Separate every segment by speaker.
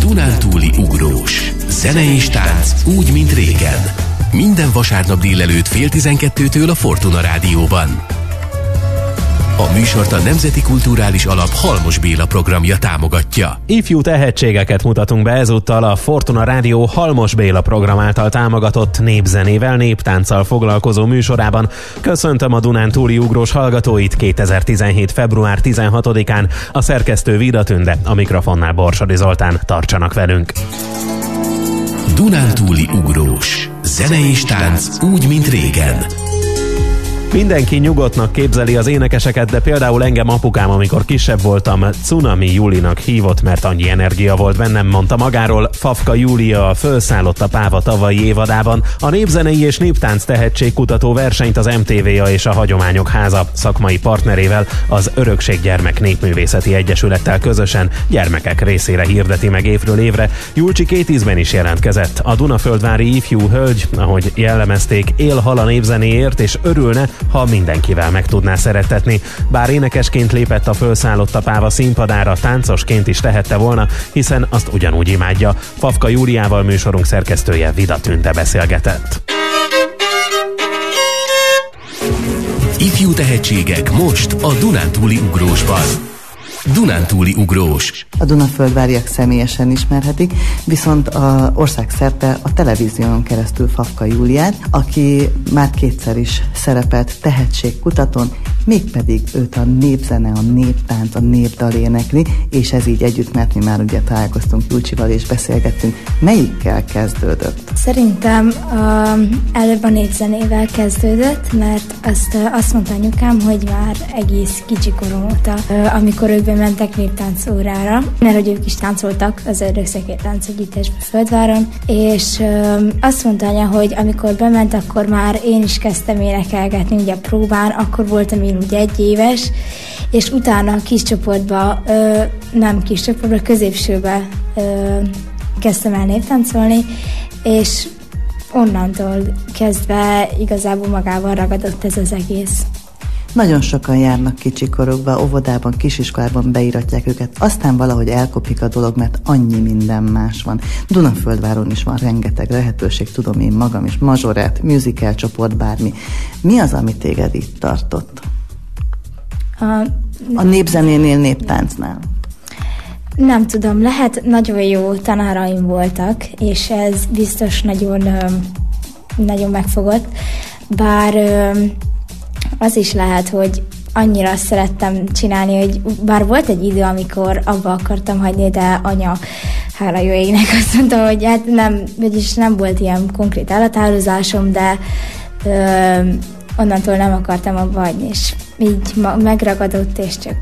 Speaker 1: Dunántúli ugrós. Zene és tánc úgy, mint régen. Minden vasárnap délelőtt 11:30-től a Fortuna Rádióban. A műsort a Nemzeti Kulturális Alap Halmos Béla programja támogatja.
Speaker 2: Ifjú tehetségeket mutatunk be ezúttal a Fortuna Rádió Halmos Béla program által támogatott népzenével, néptánccal foglalkozó műsorában. Köszöntöm a Dunántúli ugrós hallgatóit 2017. február 16-án. A szerkesztő Vida Tünde, a mikrofonnál Borsodi Zoltán. Tartsanak velünk!
Speaker 1: Dunántúli ugrós. Zene és tánc úgy, mint régen.
Speaker 2: Mindenki nyugodtnak képzeli az énekeseket, de például engem apukám, amikor kisebb voltam, Cunami Julinak hívott, mert annyi energia volt bennem, mondta magáról. Fafka Júlia fölszállott a Páva tavalyi évadában. A népzenei és néptánc tehetségkutató versenyt az MTV-ja és a Hagyományok Háza szakmai partnerével, az Örökséggyermek Népművészeti Egyesülettel közösen gyermekek részére hirdeti meg évről évre. Julcsi 2 ízben is jelentkezett. A Dunaföldvári ifjú hölgy, ahogy jellemezték, él-hal a népzenéért és örülne, ha mindenkivel meg tudná szerettetni. Bár énekesként lépett a Fölszállott a Páva színpadára, táncosként is tehette volna, hiszen azt ugyanúgy imádja. Fafka Júliával műsorunk szerkesztője Vida Tünde beszélgetett.
Speaker 1: Ifjú tehetségek most a Dunántúli ugrósban. Dunántúli ugrós.
Speaker 3: A Dunaföldváriak személyesen ismerhetik, viszont az országszerte a televízión keresztül Fafka Júliát, aki már 2-szer is szerepelt tehetségkutatón, mégpedig őt a népzene, a néptánc, a népdal énekli, és ez így együtt, mert mi már ugye találkoztunk Julcsival és beszélgettünk. Melyikkel kezdődött?
Speaker 4: Szerintem előbb a népzenével kezdődött, mert azt mondta anyukám, hogy már egész kicsi korom óta, amikor ők bementek néptánc órára, mert hogy ők is táncoltak az Ördögszekér Együttesbe Földváron, és azt mondta anya, hogy amikor bement, akkor már én is kezdtem énekelgetni, ugye próbán, akkor voltam én ugye 1 éves, és utána a kis csoportba, nem kis csoportba, középsőbe kezdtem el néptáncolni, és onnantól kezdve igazából magával ragadott ez az egész.
Speaker 3: Nagyon sokan járnak kicsikorukba, óvodában, kisiskolában beíratják őket, aztán valahogy elkopik a dolog, mert annyi minden más van. Dunaföldváron is van rengeteg lehetőség, tudom én magam is, mazsorett, musical csoport, bármi. Mi az, ami téged itt tartott? A népzenénél, néptáncnál?
Speaker 4: Nem tudom, lehet nagyon jó tanáraim voltak, és ez biztos nagyon megfogott, bár az is lehet, hogy annyira szerettem csinálni, hogy bár volt egy idő, amikor abba akartam hagyni, de anya, hála jó égnek, azt mondta, hogy hát nem, vagyis nem volt ilyen konkrét elhatározásom, de onnantól nem akartam abba hagyni, és így megragadott, és csak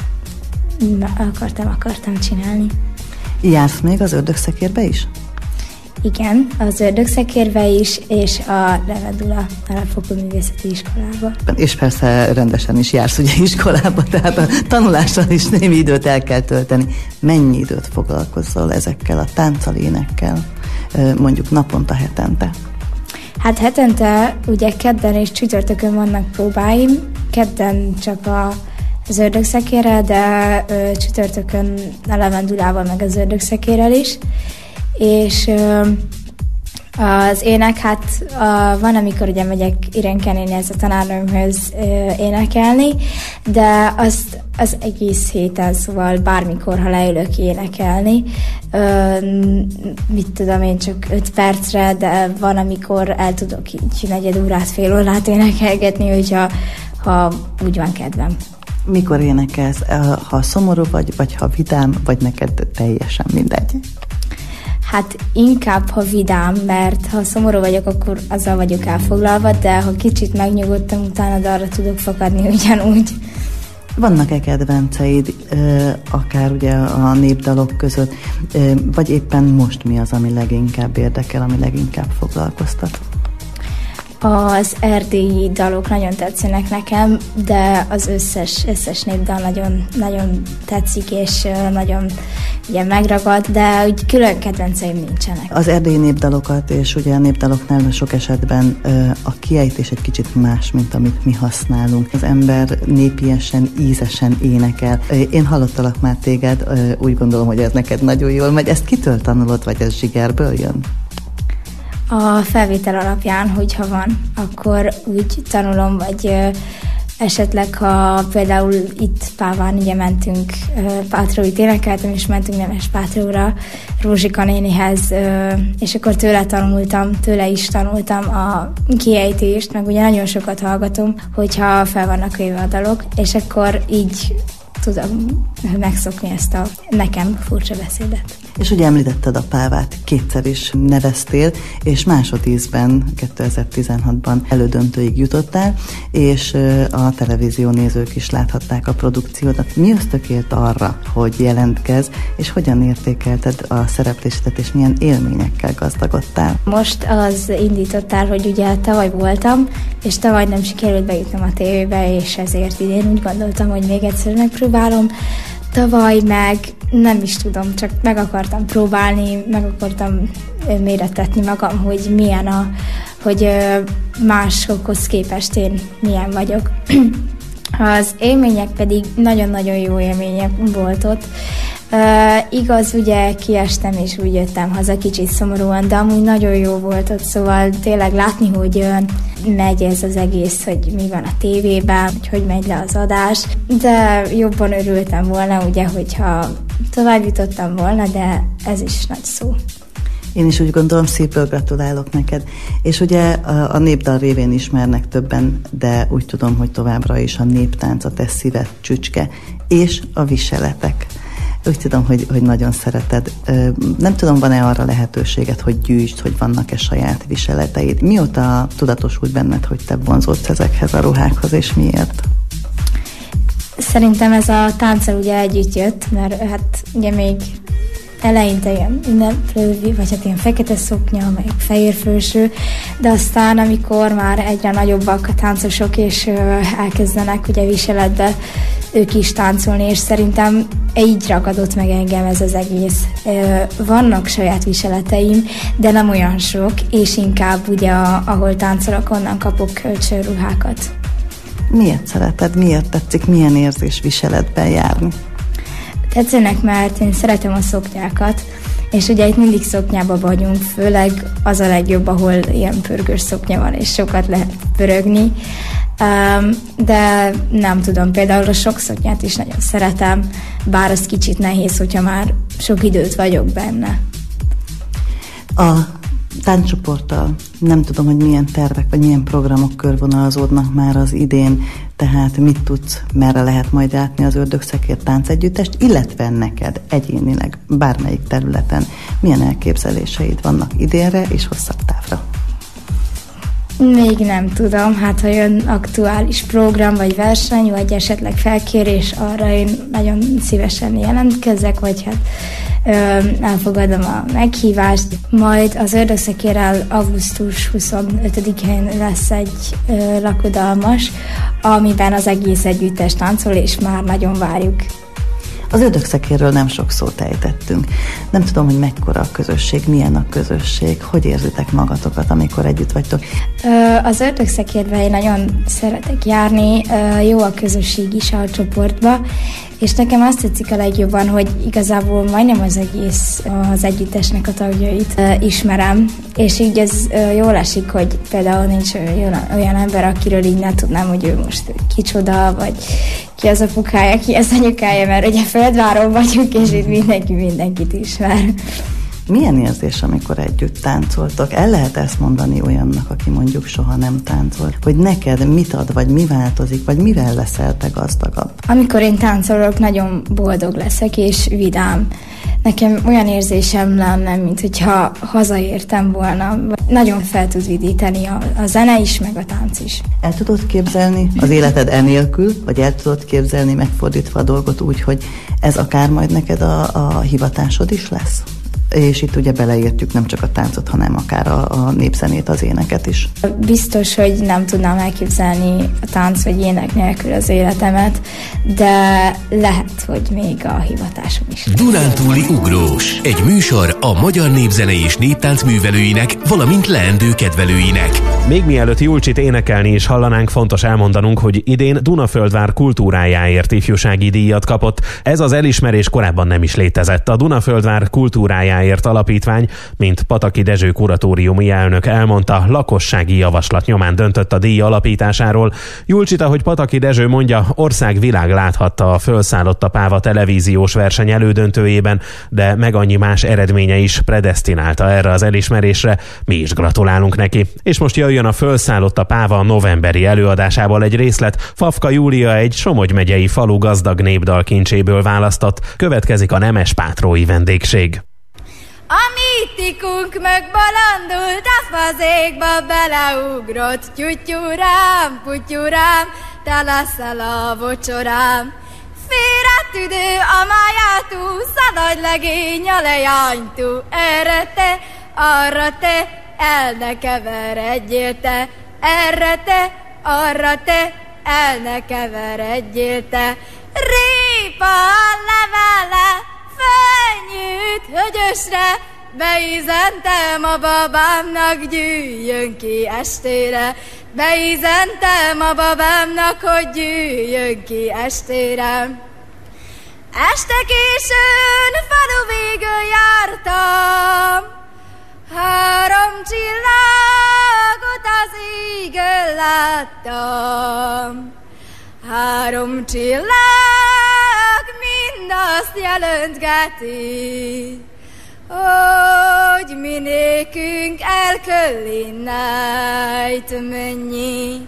Speaker 4: akartam csinálni.
Speaker 3: Jársz még az Ördögszekérbe is?
Speaker 4: Igen, az Ördögszekérbe is, és a Levendula Alapfokú Művészeti Iskolába. És
Speaker 3: persze rendesen is jársz ugye iskolába, tehát a tanulással is némi időt el kell tölteni. Mennyi időt foglalkozol ezekkel a tánccal, énekkel, mondjuk naponta, hetente?
Speaker 4: Hát hetente ugye kedden és csütörtökön vannak próbáim, kedden csak az Ördögszekérrel, de csütörtökön a Levendulával meg az Ördögszekérrel is. És az ének, hát van, amikor ugye megyek Irenke nénihez a tanárnőmhöz énekelni, de az egész héten, szóval bármikor, ha leülök énekelni, mit tudom én, csak 5 percre, de van, amikor el tudok így 4 órát, fél órát énekelgetni, hogyha úgy van kedvem.
Speaker 3: Mikor énekelsz? Ha szomorú vagy ha vidám, vagy neked teljesen mindegy?
Speaker 4: Hát inkább, ha vidám, mert ha szomorú vagyok, akkor azzal vagyok elfoglalva, de ha kicsit megnyugodtam, utána arra tudok fakadni ugyanúgy.
Speaker 3: Vannak-e kedvenceid, akár ugye a népdalok között, vagy éppen most mi az, ami leginkább érdekel, ami leginkább foglalkoztat?
Speaker 4: Az erdélyi dalok nagyon tetszenek nekem, de az összes népdal nagyon tetszik, és nagyon ugye megragad, de úgy külön kedvenceim nincsenek.
Speaker 3: Az erdélyi népdalokat, és ugye a népdaloknál sok esetben a kiejtés egy kicsit más, mint amit mi használunk. Az ember népiesen, ízesen énekel. Én hallottalak már téged, úgy gondolom, hogy ez neked nagyon jól megy. Ezt kitől tanulod, vagy ez zsigerből jön?
Speaker 4: A felvétel alapján, hogyha van, akkor úgy tanulom, vagy esetleg, ha például itt Páván ugye mentünk, Pátróit énekeltem, és mentünk Nemes Pátróra, Rózsika nénihez, és akkor tőle is tanultam a kiejtést, meg ugye nagyon sokat hallgatom, hogyha fel vannak véve a dalok, és akkor így tudom megszokni ezt a nekem furcsa beszédet.
Speaker 3: És ugye említetted a Pávát, kétszer is neveztél, és másodízben 2016-ban elődöntőig jutottál, és a televízió nézők is láthatták a produkciódat. Mi ösztökélt arra, hogy jelentkezz, és hogyan értékelted a szereplésedet, és milyen élményekkel gazdagodtál?
Speaker 4: Most az indítottál, hogy ugye tavaly voltam, és tavaly nem sikerült bejutnom a tévébe, és ezért idén úgy gondoltam, hogy még egyszer megpróbálom. Tavaly meg nem is tudom, csak meg akartam próbálni, meg akartam méretetni magam, hogy milyen hogy másokhoz képest én milyen vagyok. Az élmények pedig nagyon-nagyon jó élmények volt ott. Igaz, ugye kiestem és úgy jöttem haza kicsit szomorúan, de amúgy nagyon jó volt ott, szóval tényleg látni, hogy megy ez az egész, hogy mi van a tévében, hogy megy le az adás, de jobban örültem volna, ugye, hogyha tovább jutottam volna, de ez is nagy szó.
Speaker 3: Én is úgy gondolom, szépről gratulálok neked. És ugye a népdal révén ismernek többen, de úgy tudom, hogy továbbra is a néptánc a te szíved csücske, és a viseletek. Úgy tudom, hogy nagyon szereted. Nem tudom, van-e arra lehetőséged, hogy gyűjtsd, hogy vannak-e saját viseleteid? Mióta tudatosult benned, hogy te vonzódsz ezekhez a ruhákhoz, és miért?
Speaker 4: Szerintem ez a tánccal ugye együtt jött, mert hát ugye még eleinte ilyen ünneplő, vagy hát ilyen fekete szoknya, meg fehér felső, de aztán, amikor már egyre nagyobbak a táncosok, és elkezdenek ugye viseletbe ők is táncolni, és szerintem így ragadott meg engem ez az egész. Vannak saját viseleteim, de nem olyan sok, és inkább ugye ahol táncolok, onnan kapok kölcsönruhákat.
Speaker 3: Miért szereted, miért tetszik, milyen érzés viseletben járni?
Speaker 4: Tetszenek, mert én szeretem a szoknyákat, és ugye itt mindig szoknyában vagyunk, főleg az a legjobb, ahol ilyen pörgős szoknya van, és sokat lehet pörögni, de nem tudom, például a sok szoknyát is nagyon szeretem, bár az kicsit nehéz, hogyha már sok időt vagyok benne.
Speaker 3: A tánccsoporttal nem tudom, hogy milyen tervek, vagy milyen programok körvonalazódnak már az idén, tehát mit tudsz, merre lehet majd látni az Ördögszekér táncegyüttest, illetve neked egyénileg bármelyik területen milyen elképzeléseid vannak idénre és hosszabb távra?
Speaker 4: Még nem tudom, hát ha jön aktuális program, vagy verseny, vagy esetleg felkérés, arra én nagyon szívesen jelentkezek, vagy hát elfogadom a meghívást. Majd az Ördögszekérrel augusztus 25-én lesz egy lakodalmas, amiben az egész együttes táncol, és már nagyon várjuk.
Speaker 3: Az Ördögszekérről nem sok szót ejtettünk. Nem tudom, hogy mekkora a közösség, milyen a közösség, hogy érzitek magatokat, amikor együtt vagytok?
Speaker 4: Az Ördögszekérben én nagyon szeretek járni, jó a közösség is a csoportba, és nekem azt tetszik a legjobban, hogy igazából majdnem az egész az együttesnek a tagjait ismerem, és így ez jól esik, hogy például nincs olyan ember, akiről így ne tudnám, hogy ő most kicsoda, vagy ki az apukája, ki az anyukája, mert ugye Földváron vagyunk, és itt mindenki mindenkit ismer.
Speaker 3: Milyen érzés, amikor együtt táncoltok? El lehet ezt mondani olyannak, aki mondjuk soha nem táncol? Hogy neked mit ad, vagy mi változik, vagy mivel leszel te gazdagabb?
Speaker 4: Amikor én táncolok, nagyon boldog leszek, és vidám. Nekem olyan érzésem lenne, mint hogyha hazaértem volna. Nagyon fel tud vidítani a zene is, meg a tánc is.
Speaker 3: El tudod képzelni az életed enélkül, vagy el tudod képzelni megfordítva a dolgot úgy, hogy ez akár majd neked a hivatásod is lesz? és itt ugye beleértjük nem csak a táncot, hanem akár a népzenét, az éneket is.
Speaker 4: Biztos, hogy nem tudnám elképzelni a tánc vagy ének nélkül az életemet, de lehet, hogy még a hivatásom is.
Speaker 1: Dunántúli ugrós. Egy műsor a magyar népzene és néptánc művelőinek, valamint leendő kedvelőinek.
Speaker 2: Még mielőtt Julcsit énekelni is hallanánk, fontos elmondanunk, hogy idén Dunaföldvár kultúrájáért ifjúsági díjat kapott. Ez az elismerés korábban nem is létezett. A Dunaföldvár kultúrájáért alapítvány, mint Pataki Dezső kuratóriumi elnök elmondta, lakossági javaslat nyomán döntött a díj alapításáról. Julcsit, ahogy Pataki Dezső mondja, ország-világ láthatta a Fölszállott a páva televíziós verseny elődöntőjében, de meg annyi más eredménye is predesztinálta erre az elismerésre. Mi is gratulálunk neki. És most jöjjön a Fölszállott a páva novemberi előadásából egy részlet. Fafka Júlia egy Somogy megyei falu gazdag népdalkincséből választott. Következik a nemespátrói vendégség.
Speaker 5: A mítikunk megbalandult, a fazékba beleugrott. Tyutyurám, putyurám, te leszel a vocsorám. Félretüdő a májátú, szanagy legény a lejánytú. Erre te, arra te, el ne keveredjél te. Erre te, arra te, el ne keveredjél te. Répa levele, felnyűjt högyösre, beízentem a babámnak, gyűjjön ki estére. Beízentem a babámnak, hogy gyűjjön ki estére. Este későn falu végül jártam, 3 csillagot az égen láttam. 3 csillag mind azt jelentgeti, hogy mi nékünk el kell innen menni.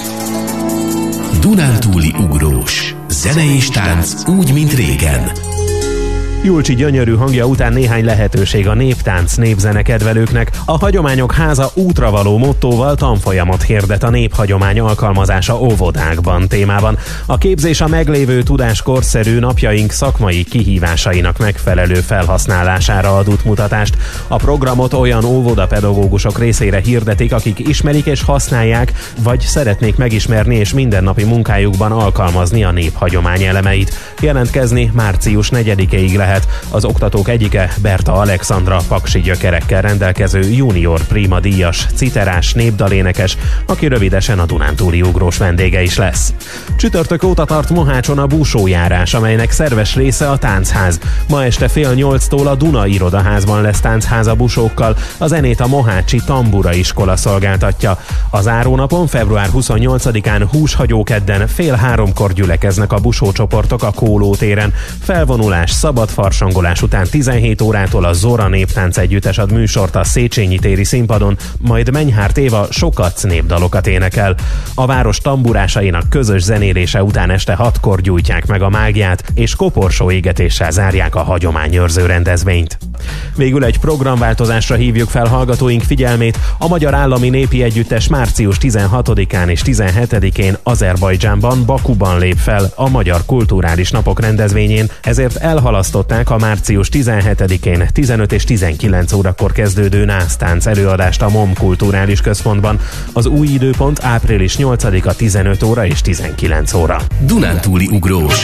Speaker 1: Dunántúli ugrós. Zene és tánc úgy, mint régen.
Speaker 2: Julcsi gyönyörű hangja után néhány lehetőség a néptánc, népzene kedvelőknek. A Hagyományok Háza útravaló mottóval tanfolyamot hirdet a néphagyomány alkalmazása óvodákban témában. A képzés a meglévő tudás korszerű, napjaink szakmai kihívásainak megfelelő felhasználására ad útmutatást. A programot olyan óvodapedagógusok részére hirdetik, akik ismerik és használják, vagy szeretnék megismerni és mindennapi munkájukban alkalmazni a néphagyomány elemeit. Jelentkezni március 4-ig lehet. Az oktatók egyike Berta Alexandra, paksi gyökerekkel rendelkező junior prima díjas, citerás, népdalénekes, aki rövidesen a Dunántúli ugrós vendége is lesz. Csütörtök óta tart Mohácson a búsójárás, amelynek szerves része a táncház. Ma este 7:30-tól a Duna irodaházban lesz táncház a busókkal, a zenét a mohácsi Tambura iskola szolgáltatja. A zárónapon, február 28-án húshagyókedden 2:30-kor gyülekeznek a busócsoportok a Kóló téren. Felvonulás, szabad farsangolás után 17 órától a Zora néptánc együttes ad műsort a Széchenyi téri színpadon, majd Menyhárt Éva sokac népdalokat énekel. A város tamburásainak közös zenélése után este 6-kor gyújtják meg a mágiát, és koporsó égetéssel zárják a hagyományőrző rendezvényt. Végül egy programváltozásra hívjuk fel hallgatóink figyelmét. A Magyar Állami Népi Együttes március 16-án és 17-én Azerbajdzsánban, Bakuban lép fel a Magyar Kulturális Napok rendezvényén, ezért elhalasztották a március 17-én 15 és 19 órakor kezdődő násztánc előadást a MOM Kulturális Központban. Az új időpont április 8-a 15 óra és 19 óra.
Speaker 1: Dunántúli ugrós.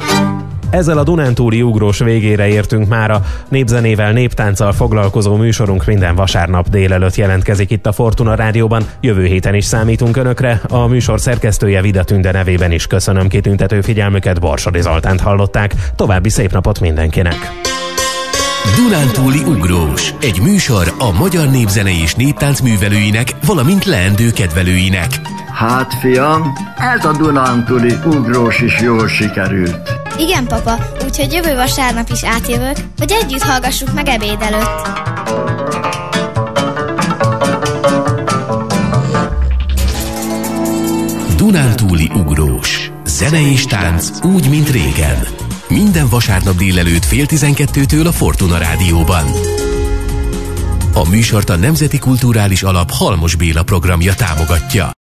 Speaker 2: Ezzel a Dunántúli ugrós végére értünk mára. Népzenével, néptánccal foglalkozó műsorunk minden vasárnap délelőtt jelentkezik itt a Fortuna Rádióban. Jövő héten is számítunk Önökre. A műsor szerkesztője Vida Tünde nevében is köszönöm kitüntető figyelmüket. Borsodi Zoltánt hallották. További szép napot mindenkinek!
Speaker 1: Dunántúli ugrós. Egy műsor a magyar népzene és néptánc művelőinek, valamint leendő kedvelőinek.
Speaker 6: Hát fiam, ez a Dunántúli ugrós is jól sikerült.
Speaker 7: Igen, papa, úgyhogy jövő vasárnap is átjövök, hogy együtt hallgassuk meg ebéd előtt.
Speaker 1: Dunántúli ugrós. Zene és tánc úgy, mint régen. Minden vasárnap délelőtt 11:30-től a Fortuna Rádióban. A műsort a Nemzeti Kulturális Alap Halmos Béla programja támogatja.